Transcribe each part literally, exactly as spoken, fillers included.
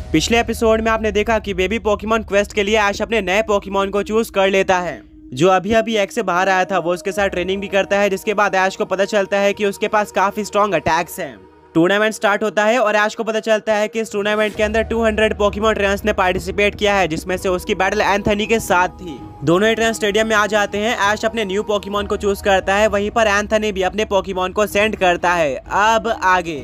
पिछले एपिसोड में आपने देखा कि बेबी पोकेमॉन क्वेस्ट के लिए ऐश अपने नए पोकेमॉन को चूज कर लेता है जो अभी अभी एग से बाहर आया था। वो उसके साथ ट्रेनिंग भी करता है, जिसके बाद ऐश को पता चलता है कि उसके पास काफी स्ट्रॉन्ग अटैक्स हैं। टूर्नामेंट स्टार्ट होता है और ऐश को पता चलता है कि इस टूर्नामेंट के अंदर दो सौ पोकेमॉन ट्रेनर्स ने पार्टिसिपेट किया है, जिसमें से उसकी बैटल एंथनी के साथ थी। दोनों ही ट्रेनर स्टेडियम में आ जाते हैं। ऐश अपने न्यू पोकेमॉन को चूज करता है, वहीं पर एंथनी भी अपने पोकेमॉन को सेंड करता है। अब आगे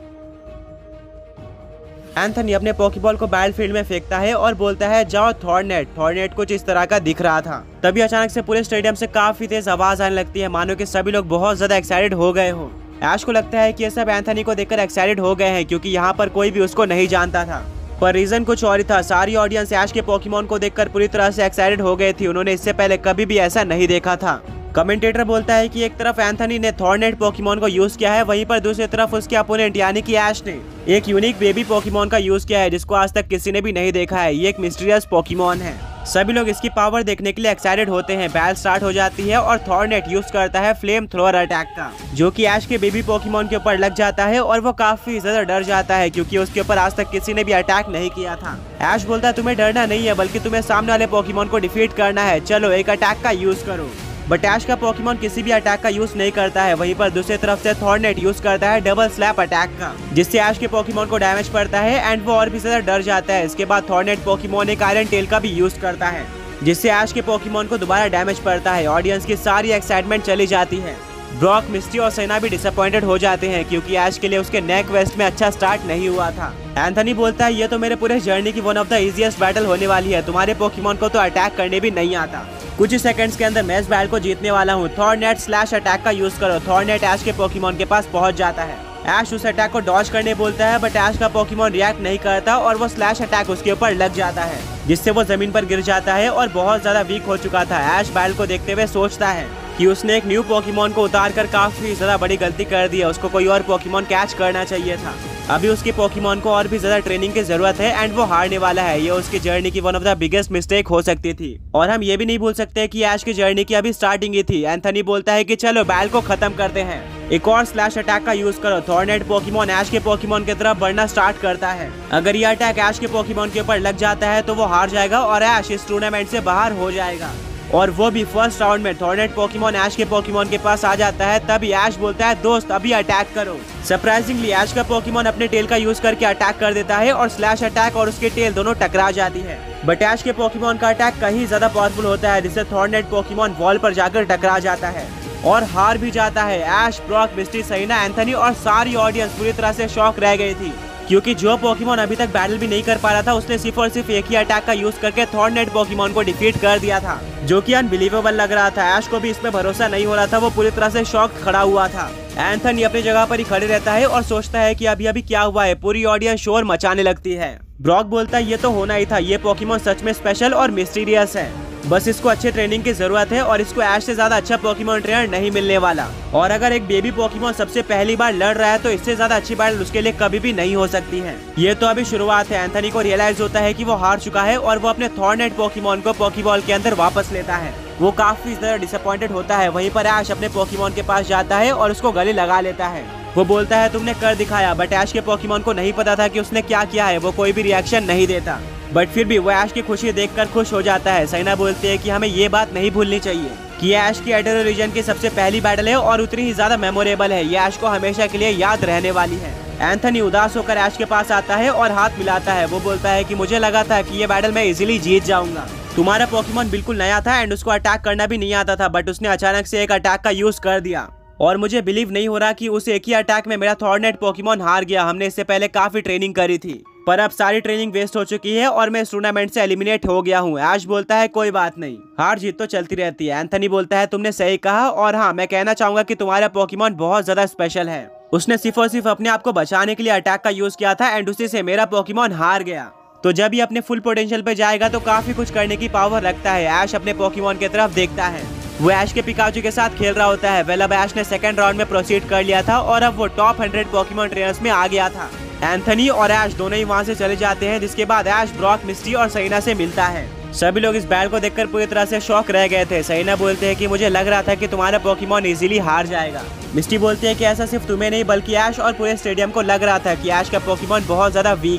एंथनी अपने पोकेबॉल को बैटलफील्ड में फेंकता है और बोलता है जाओ थॉर्नेट। थॉर्नेट कुछ इस तरह का दिख रहा था। तभी अचानक से पूरे स्टेडियम से काफी तेज आवाज आने लगती है, मानो कि सभी लोग बहुत ज्यादा एक्साइटेड हो गए हो। ऐश को लगता है कि ये सब एंथनी को देखकर एक्साइटेड हो गए हैं, क्योंकि यहाँ पर कोई भी उसको नहीं जानता था। पर रीजन कुछ और ही था। सारी ऑडियंस ऐश के पोकेमॉन को देखकर पूरी तरह से एक्साइटेड हो गई थी। उन्होंने इससे पहले कभी भी ऐसा नहीं देखा था। कमेंटेटर बोलता है कि एक तरफ एंथनी ने थॉर्नेट पोकेमॉन को यूज किया है, वहीं पर दूसरी तरफ उसके अपोनेंट यानी कि ऐश ने एक यूनिक बेबी पोकेमॉन का यूज किया है, जिसको आज तक किसी ने भी नहीं देखा है। ये एक मिस्टीरियस पोकेमॉन है। सभी लोग इसकी पावर देखने के लिए एक्साइटेड होते हैं। बैटल स्टार्ट हो जाती है और थॉर्नेट यूज करता है फ्लेम थ्रोअर अटैक का, जो कि ऐश के बेबी पोकेमॉन के ऊपर लग जाता है और वो काफी ज्यादा डर जाता है, क्योंकि उसके ऊपर आज तक किसी ने भी अटैक नहीं किया था। ऐश बोलता है तुम्हें डरना नहीं है, बल्कि तुम्हें सामने वाले पोकेमॉन को डिफीट करना है। चलो एक अटैक का यूज करो। बट ऐश का पोकेमॉन किसी भी अटैक का यूज नहीं करता है। वहीं पर दूसरी तरफ से थॉर्नेट यूज करता है डबल स्लैप अटैक का, जिससे ऐश के पोकेमॉन को डैमेज पड़ता है एंड वो और भी ज्यादा डर जाता है। इसके बाद थॉर्नेट पोकेमॉन एक आयरन टेल का भी यूज करता है, जिससे ऐश के पोकेमॉन को दोबारा डैमेज पड़ता है। ऑडियंस की सारी एक्साइटमेंट चली जाती है। ब्रॉक, मिस्टी और सेना भी डिसअपॉइंटेड हो जाते हैं, क्योंकि ऐश के लिए उसके नए क्वेस्ट में अच्छा स्टार्ट नहीं हुआ था। एंथनी बोलता है ये तो मेरे पूरे जर्नी की one of the easiest battle होने वाली है। तुम्हारे पोकेमॉन को तो अटैक करने भी नहीं आता। कुछ ही सेकंड्स के अंदर मैं इस बैटल को जीतने वाला हूँ। थॉर्नेट स्लैश अटैक का यूज करो। थॉर्नेट ऐश के पोकेमॉन के पास पहुंच जाता है। ऐश उस अटैक को डॉज करने बोलता है, बट ऐश का पोकेमॉन रिएक्ट नहीं करता और वो स्लैश अटैक उसके ऊपर लग जाता है, जिससे वो जमीन पर गिर जाता है और बहुत ज्यादा वीक हो चुका था। ऐश बैटल को देखते हुए सोचता है कि उसने एक न्यू पोकेमॉन को उतार कर काफी ज्यादा बड़ी गलती कर दी है। उसको कोई और पोकेमॉन कैच करना चाहिए था। अभी उसके पोकेमॉन को और भी ज्यादा ट्रेनिंग की जरूरत है एंड वो हारने वाला है। ये उसकी जर्नी की one of the biggest mistake हो सकती थी। और हम ये भी नहीं भूल सकते कि ऐश की जर्नी की अभी स्टार्टिंग ही थी। एंथनी बोलता है कि चलो बैटल को खत्म करते हैं। एक और स्लैश अटैक का यूज करो। थॉर्नेट पोकेमॉन ऐश के पोकेमॉन की तरफ बढ़ना स्टार्ट करता है। अगर ये अटैक ऐश के पोकेमॉन के ऊपर लग जाता है तो वो हार जाएगा और ऐश इस टूर्नामेंट से बाहर हो जाएगा, और वो भी फर्स्ट राउंड में। थॉर्नेट पोकेमॉन ऐश के पोकेमॉन के पास आ जाता है। तभी ऐश बोलता है दोस्त अभी अटैक करो। सरप्राइजिंगली ऐश का पोकेमॉन अपने टेल का यूज करके अटैक कर देता है और स्लैश अटैक और उसके टेल दोनों टकरा जाती है। बट ऐश के पोकेमॉन का अटैक कहीं ज्यादा पावरफुल होता है, जिससे थॉर्नेट पोकेमॉन वॉल पर जाकर टकरा जाता है और हार भी जाता है। ऐश, ब्रॉक, मिस्टी, सेना, एंथनी और सारी ऑडियंस पूरी तरह से शॉक रह गई थी, क्योंकि जो पोकेमॉन अभी तक बैटल भी नहीं कर पा रहा था, उसने सिर्फ और सिर्फ एक ही अटैक का यूज करके थॉर्नेट पोकेमॉन को डिफीट कर दिया था, जो कि अनबिलीवेबल लग रहा था। ऐश को भी इसमें भरोसा नहीं हो रहा था। वो पूरी तरह से शॉक खड़ा हुआ था। एंथनी अपनी जगह पर ही खड़े रहता है और सोचता है कि अभी अभी क्या हुआ है। पूरी ऑडियंस शोर मचाने लगती है। ब्रॉक बोलता है ये तो होना ही था। ये पोकेमॉन सच में स्पेशल और मिस्टीरियस है। बस इसको अच्छे ट्रेनिंग की जरूरत है और इसको ऐश से ज्यादा अच्छा पोकेमॉन ट्रेनर नहीं मिलने वाला। और अगर एक बेबी पोकेमॉन सबसे पहली बार लड़ रहा है तो इससे ज्यादा अच्छी बैटल उसके लिए कभी भी नहीं हो सकती है। ये तो अभी शुरुआत है। एंथनी को रियलाइज होता है कि वो हार चुका है और वो अपने थॉर्नेट पोकेमॉन को पोकेबॉल के अंदर वापस लेता है। वो काफी ज्यादा डिसअपॉइंटेड होता है। वहीं पर ऐश अपने पोकेमॉन के पास जाता है और उसको गले लगा लेता है। वो बोलता है तुमने कर दिखाया। बट ऐश के पोकेमॉन को नहीं पता था कि उसने क्या किया है। वो कोई भी रिएक्शन नहीं देता, बट फिर भी वो ऐश की खुशी देखकर खुश हो जाता है। सेना बोलती है कि हमें ये बात नहीं भूलनी चाहिए कि ऐश की एटरो रीजन की सबसे पहली बैटल है और उतनी ही ज्यादा मेमोरेबल है। ये ऐश को हमेशा के लिए याद रहने वाली है। एंथनी उदास होकर ऐश के पास आता है और हाथ मिलाता है। वो बोलता है कि मुझे लगा था कि ये बैटल मैं इजीली जीत जाऊंगा। तुम्हारा पोकेमॉन बिल्कुल नया था एंड उसको अटैक करना भी नहीं आता था, बट उसने अचानक से एक अटैक का यूज कर दिया और मुझे बिलीव नहीं हो रहा कि उस एक ही अटैक में मेरा थॉर्नेट पोकेमॉन हार गया। हमने इससे पहले काफी ट्रेनिंग करी थी, पर अब सारी ट्रेनिंग वेस्ट हो चुकी है और मैं इस टूर्नामेंट से एलिमिनेट हो गया हूँ। ऐश बोलता है कोई बात नहीं, हार जीत तो चलती रहती है। एंथनी बोलता है तुमने सही कहा, और हाँ मैं कहना चाहूंगा कि तुम्हारा पोकेमॉन बहुत ज्यादा स्पेशल है। उसने सिर्फ और सिर्फ अपने आप को बचाने के लिए अटैक का यूज किया था एंड उसी से मेरा पोकेमॉन हार गया। तो जब ये अपने फुल पोटेंशियल पे जाएगा तो काफी कुछ करने की पावर रखता है। ऐश अपने पोकेमॉन की तरफ देखता है। वो ऐश के पिकाचू के साथ खेल रहा होता है। वेल अब ऐश ने सेकंड राउंड में प्रोसीड कर लिया था और अब वो टॉप हंड्रेड पोकेमॉन ट्रेनर्स में आ गया था। एंथनी और ऐश दोनों ही वहां से चले जाते हैं, जिसके बाद ऐश, ब्रॉक, मिस्टी और सेना से मिलता है। सभी लोग इस बैटल को देखकर पूरी तरह से शॉक रह गए थे। सेना बोलते हैं कि मुझे लग रहा था कि तुम्हारा पोकेमॉन इजीली हार जाएगा। मिस्टी बोलती है कि ऐसा सिर्फ तुम्हें नहीं बल्कि ऐश और पूरे स्टेडियम को लग रहा था कि ऐश का पोकेमॉन बहुत ज्यादा वीक है।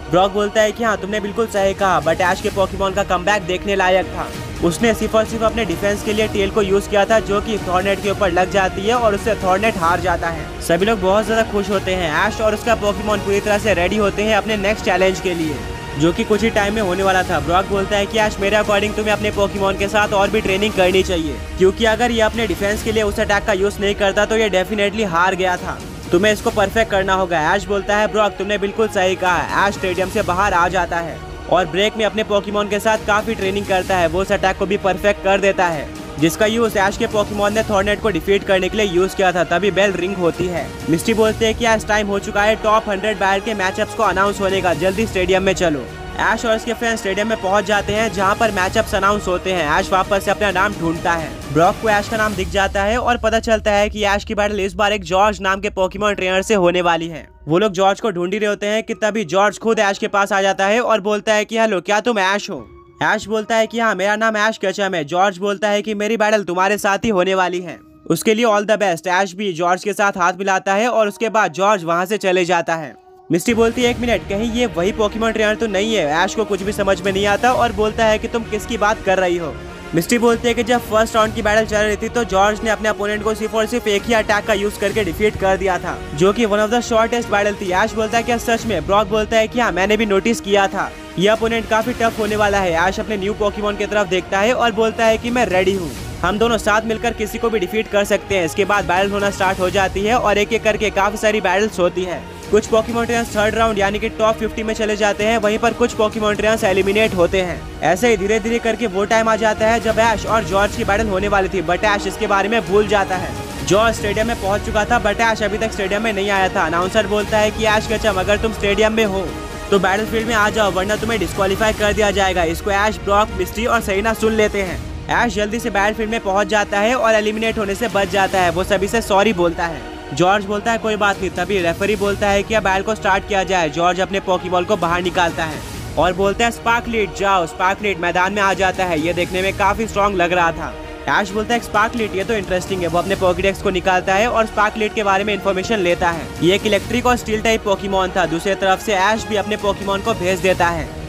ब्रॉक बोलता है कि हाँ तुमने बिल्कुल सही कहा, बट ऐश के पोकेमॉन का कमबैक देखने लायक था। उसने सिर्फ और सिर्फ अपने डिफेंस के लिए टेल को यूज किया था, जो कि थॉर्नेट के ऊपर लग जाती है और उससे थॉर्नेट हार जाता है। सभी लोग बहुत ज्यादा खुश होते हैं। ऐश और उसका पोकेमॉन पूरी तरह से रेडी होते हैं अपने नेक्स्ट चैलेंज के लिए, जो कि कुछ ही टाइम में होने वाला था। ब्रॉक बोलता है कि ऐश मेरे अकॉर्डिंग तुम्हें अपने पोकेमॉन के साथ और भी ट्रेनिंग करनी चाहिए, क्योंकि अगर ये अपने डिफेंस के लिए उस अटैक का यूज नहीं करता तो ये डेफिनेटली हार गया था। तुम्हें इसको परफेक्ट करना होगा। ऐश बोलता है ब्रॉक तुमने बिल्कुल सही कहा। ऐश स्टेडियम से बाहर आ जाता है और ब्रेक में अपने पोकेमॉन के साथ काफी ट्रेनिंग करता है। वो उस अटैक को भी परफेक्ट कर देता है, जिसका यूज ऐश के पोकेमॉन ने थॉर्नेट को डिफीट करने के लिए यूज किया था। तभी बेल रिंग होती है। मिस्टी बोलते हैं कि आज टाइम हो चुका है टॉप हंड्रेड बैटल के मैचअप्स को अनाउंस होने का, जल्दी स्टेडियम में चलो। ऐश और उसके फ्रेंड्स स्टेडियम में पहुंच जाते हैं, जहां पर मैचअप्स अनाउंस होते हैं। ऐश वापस से अपना नाम ढूंढता है। ब्रॉक को ऐश का नाम दिख जाता है और पता चलता है कि ऐश की बैटल इस बार एक जॉर्ज नाम के पोकेमॉन ट्रेनर से होने वाली है। वो लोग जॉर्ज को ढूंढ ही रहे होते हैं कि तभी जॉर्ज खुद ऐश के पास आ जाता है और बोलता है कि हेलो, क्या तुम ऐश हो? ऐश बोलता है कि हाँ, मेरा नाम ऐश केचम है। जॉर्ज बोलता है कि मेरी बैटल तुम्हारे साथ ही होने वाली है, उसके लिए ऑल द बेस्ट। ऐश भी जॉर्ज के साथ हाथ मिलाता है और उसके बाद जॉर्ज वहाँ से चले जाता है। मिस्टी बोलती है एक मिनट, कहीं ये वही पोकेमॉन ट्रेनर तो नहीं है? ऐश को कुछ भी समझ में नहीं आता और बोलता है कि तुम किसकी बात कर रही हो। मिस्टी बोलती है कि जब फर्स्ट राउंड की बैटल चल रही थी तो जॉर्ज ने अपने अपोनेंट को सिर्फ और सिर्फ एक ही अटैक का यूज करके डिफीट कर दिया था, जो कि one of the shortest battle थी। ऐश बोलता है क्या सच में? ब्रॉक बोलता है कि हाँ, मैंने भी नोटिस किया था, यह अपोनेंट काफी टफ होने वाला है। ऐश अपने न्यू पोकेमॉन की तरफ देखता है और बोलता है कि मैं रेडी हूँ, हम दोनों साथ मिलकर किसी को भी डिफीट कर सकते हैं। इसके बाद बैटल होना स्टार्ट हो जाती है और एक एक करके काफी सारी बैटल्स होती है। कुछ पोकेमॉन ट्रेनर्स थर्ड राउंड यानी कि टॉप फिफ्टी में चले जाते हैं, वहीं पर कुछ पोकेमॉन ट्रेनर्स एलिमिनेट होते हैं। ऐसे ही धीरे धीरे करके वो टाइम आ जाता है जब ऐश और जॉर्ज की बैटल होने वाली थी, बट ऐश इसके बारे में भूल जाता है। जॉर्ज स्टेडियम में पहुंच चुका था, बट ऐश अभी तक स्टेडियम में नहीं आया था। अनाउंसर बोलता है कि ऐश केचम, अगर तुम स्टेडियम में हो तो बैटल फील्ड में आ जाओ, वरना तुम्हें डिस्क्वालीफाई कर दिया जाएगा। इसको ऐश, ब्रॉक, मिस्टी और सरीना सुन लेते हैं। ऐश जल्दी से बैटल फील्ड में पहुंच जाता है और एलिमिनेट होने से बच जाता है। वो सभी से सॉरी बोलता है। जॉर्ज बोलता है कोई बात नहीं। तभी रेफरी बोलता है कि अब बैटल को स्टार्ट किया जाए। जॉर्ज अपने पोकेबॉल को बाहर निकालता है और बोलता है स्पार्कलिट जाओ। स्पार्कलिट मैदान में आ जाता है। ये देखने में काफी स्ट्रॉन्ग लग रहा था। ऐश बोलता है स्पार्कलिट, ये तो इंटरेस्टिंग है। वो अपने पोकेडेक्स को निकालता है और स्पार्कलिट के बारे में इन्फॉर्मेशन लेता है। ये एक इलेक्ट्रिक और स्टील टाइप पोकेमॉन था। दूसरी तरफ से ऐश भी अपने पोकेमॉन को भेज देता है।